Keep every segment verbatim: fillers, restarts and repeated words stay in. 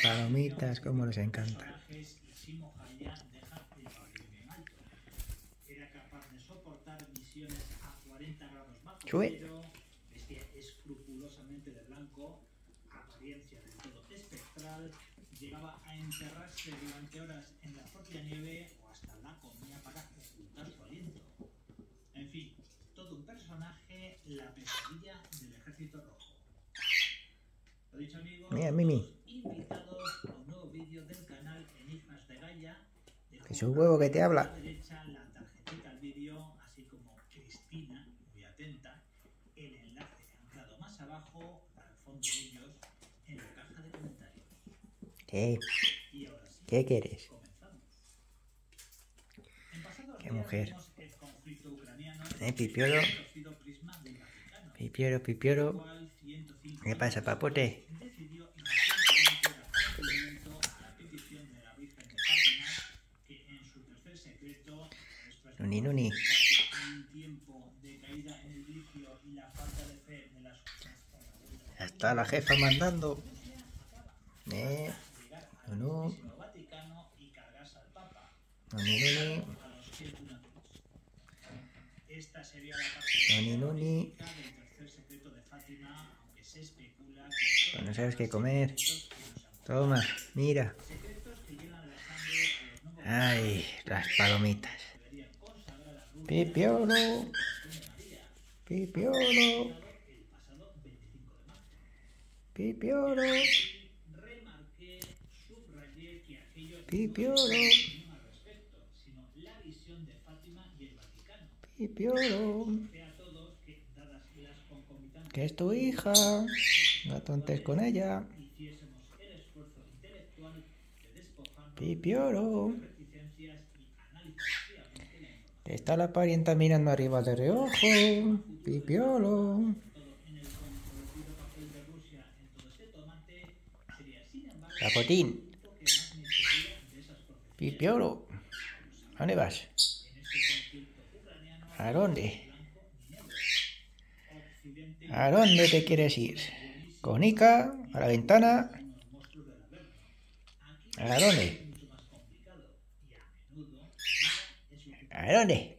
palomitas, como les encanta. Chue. Llegaba a enterrarse durante horas en la propia nieve o hasta la comía para ocultar su aliento. En fin, todo un personaje, la pesadilla del Ejército Rojo. Lo dicho, amigos, Mira, Mimi. invitados a un nuevo vídeo del canal Enigmas de Gaia. Es un huevo que te habla. A la derecha la tarjetita al vídeo, así como Cristina, muy atenta, el enlace anclado más abajo para el fondo de ellos en la caja de comentarios. ¿Qué? ¿Qué quieres? ¿Qué mujer? ¿Eh, Pipiolo? Pipiolo, Pipiolo. ¿Qué pasa, papote? Nuni, nuni. Ya está la jefa mandando. Eh. No, no. Nuni, nuni. Nuni, nuni. Cuando sabes qué comer. Toma, mira. Ay, las palomitas. Pipiolo. Pipiolo. Pipiolo. Pipiolo. Pipiolo. Que es tu hija. No tontes con ella. Pipiolo. Te está la parienta mirando arriba de reojo. Pipiolo. Capotín. Pipiolo. ¿A dónde vas? ¿A dónde? ¿A dónde te quieres ir? ¿Con Ica? ¿A la ventana? ¿A dónde? ¿A dónde?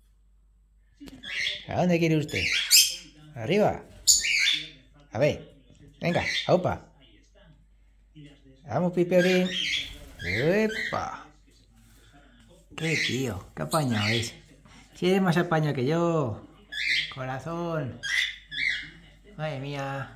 ¿A dónde quiere usted? ¿Arriba? A ver. Venga, aupa. Vamos, Pipiolín. ¡Epa! ¡Qué tío! ¡Qué apañado es! Si eres más apañado que yo. Corazón. Madre mía.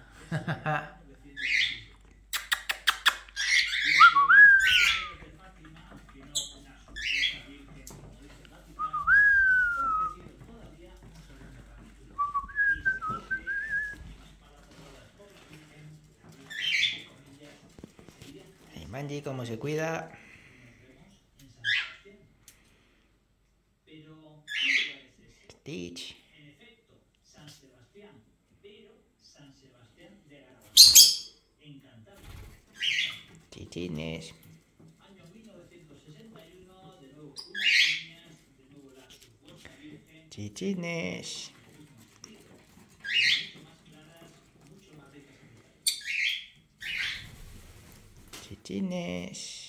Ay, Manji, cómo se cuida. Stitch. Chichines. Chichines. Chichines.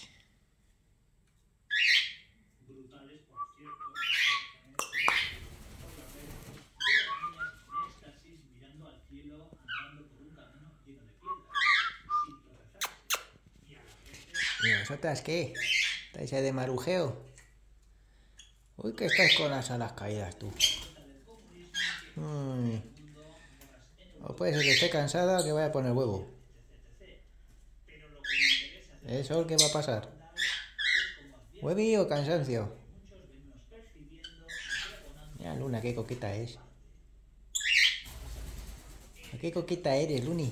¿Y vosotras qué? ¿Estáis ahí de marujeo? Uy, que estáis con las alas caídas, tú. Uy. O puede ser que esté cansada o que vaya a poner huevo. ¿Eso qué va a pasar? ¿Huevi o cansancio? Mira, Luna, qué coqueta es. Qué coqueta eres, Luni.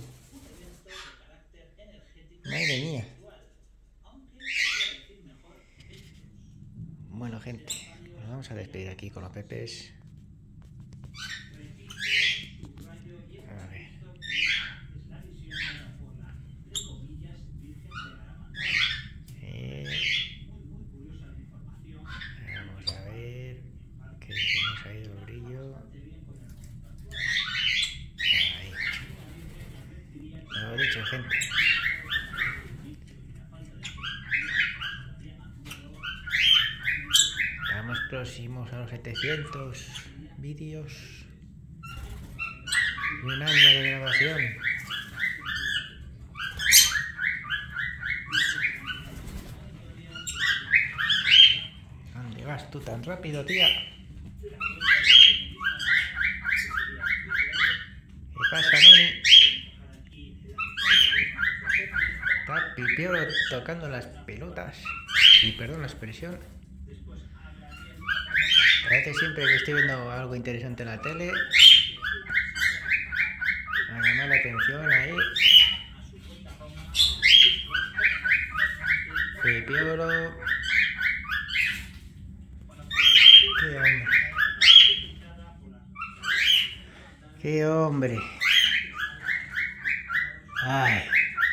Madre mía. Bueno, gente, nos vamos a despedir aquí con los pepes. A ver. Eh, vamos a ver que se nos ha ido el brillo. Ahí. Lo he dicho, gente. próximos a los setecientos vídeos y un año de grabación. ¿Dónde vas tú tan rápido, tía? ¿Qué pasa, Noni? Está Pipiolo tocando las pelotas. Y perdón la expresión. Parece siempre que estoy viendo algo interesante en la tele. A llamar la atención ahí. Pipiolo. Qué hombre. Qué hombre. Ay.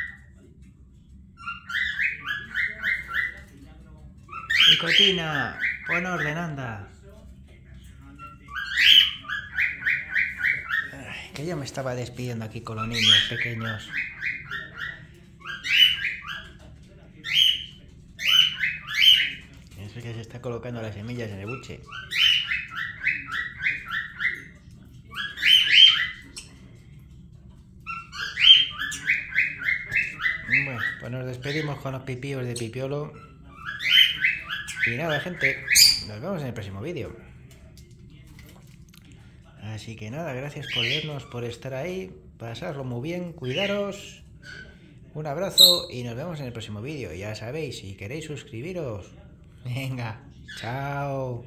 Nicotina, pon orden, anda. Ay, que yo me estaba despidiendo aquí con los niños pequeños. Eso que se está colocando las semillas en el buche. Bueno, pues nos despedimos con los pipíos de Pipiolo. Y nada, gente, nos vemos en el próximo vídeo. Así que nada, gracias por vernos, por estar ahí. Pasadlo muy bien, cuidaros. Un abrazo y nos vemos en el próximo vídeo. Ya sabéis, si queréis suscribiros. Venga, chao.